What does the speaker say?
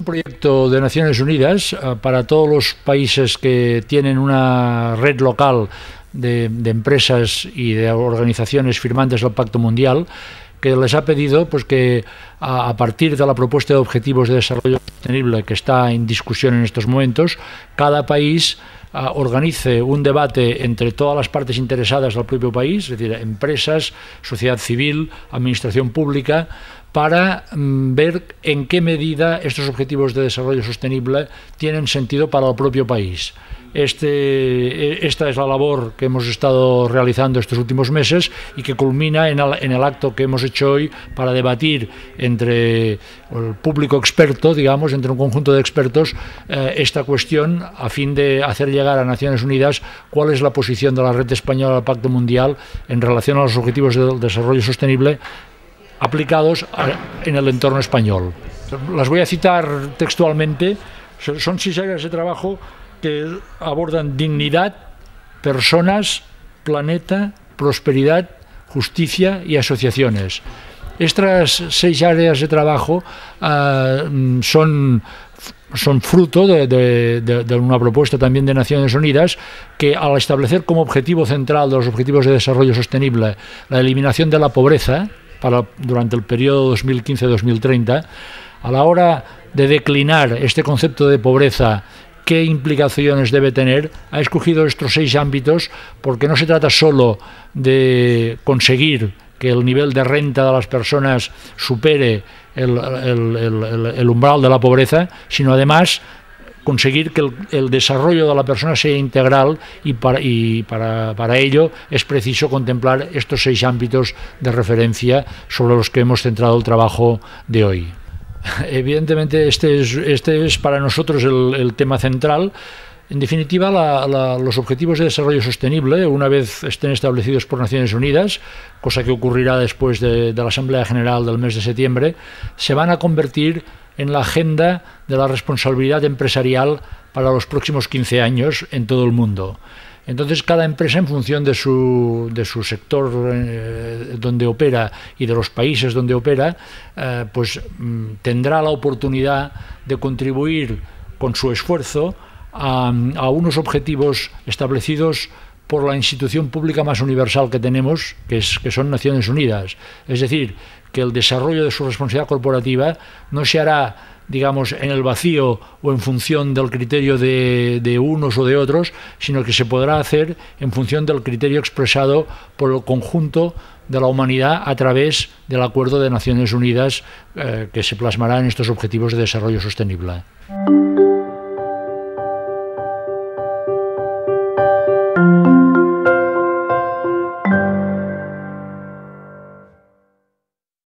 Un proyecto de Naciones Unidas para todos los países que tienen una red local de empresas y de organizaciones firmantes del Pacto Mundial, que les ha pedido pues que a partir de la propuesta de objetivos de desarrollo sostenible que está en discusión en estos momentos, cada país organice un debate entre todas las partes interesadas del propio país, es decir, empresas, sociedad civil, administración pública, para ver en qué medida estos objetivos de desarrollo sostenible tienen sentido para el propio país. Esta es la labor que hemos estado realizando estos últimos meses y que culmina en el acto que hemos hecho hoy para debatir entre el público experto, digamos, entre un conjunto de expertos, esta cuestión a fin de hacer llegar a Naciones Unidas cuál es la posición de la red española del Pacto Mundial en relación a los objetivos de desarrollo sostenible aplicados en el entorno español. Las voy a citar textualmente. Son 6 áreas de trabajo que abordan dignidad, personas, planeta, prosperidad, justicia y asociaciones. Estas 6 áreas de trabajo son fruto de una propuesta también de Naciones Unidas que, al establecer como objetivo central de los objetivos de desarrollo sostenible la eliminación de la pobreza durante el periodo 2015-2030, a la hora de declinar este concepto de pobreza, qué implicaciones debe tener, ha escogido estos 6 ámbitos porque no se trata solo de conseguir que el nivel de renta de las personas supere el umbral de la pobreza, sino además conseguir que el desarrollo de la persona sea integral y para ello es preciso contemplar estos 6 ámbitos de referencia sobre los que hemos centrado el trabajo de hoy. Evidentemente este es para nosotros el tema central. En definitiva, los objetivos de desarrollo sostenible, una vez estén establecidos por Naciones Unidas, cosa que ocurrirá después de la Asamblea General del mes de septiembre, se van a convertir en la agenda de la responsabilidad empresarial para los próximos 15 años en todo el mundo. Entonces, cada empresa, en función de su sector donde opera y de los países donde opera, pues tendrá la oportunidad de contribuir con su esfuerzo a unos objetivos establecidos por la institución pública más universal que tenemos, que son Naciones Unidas. Es decir, que el desarrollo de su responsabilidad corporativa no se hará, digamos, en el vacío o en función del criterio de unos o de otros, sino que se podrá hacer en función del criterio expresado por el conjunto de la humanidad a través del Acuerdo de Naciones Unidas que se plasmará en estos objetivos de desarrollo sostenible.